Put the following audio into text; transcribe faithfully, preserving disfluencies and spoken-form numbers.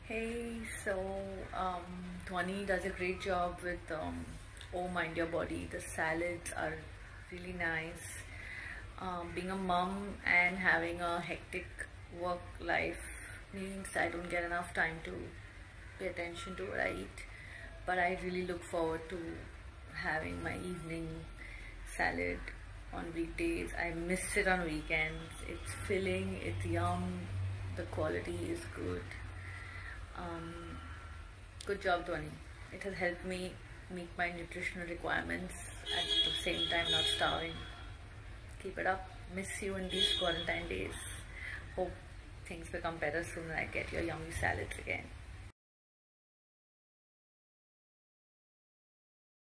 Hey, so um, Dhwani does a great job with um, Oh Mind Your Body. The salads are really nice. Um, being a mom and having a hectic work life means I don't get enough time to pay attention to what I eat. But I really look forward to having my evening salad on weekdays. I miss it on weekends. It's filling, it's yum, the quality is good. Um, good job, Dhwani. It has helped me meet my nutritional requirements at the same time not starving. Keep it up. Miss you in these quarantine days. Hope things become better soon and I get your yummy salads again.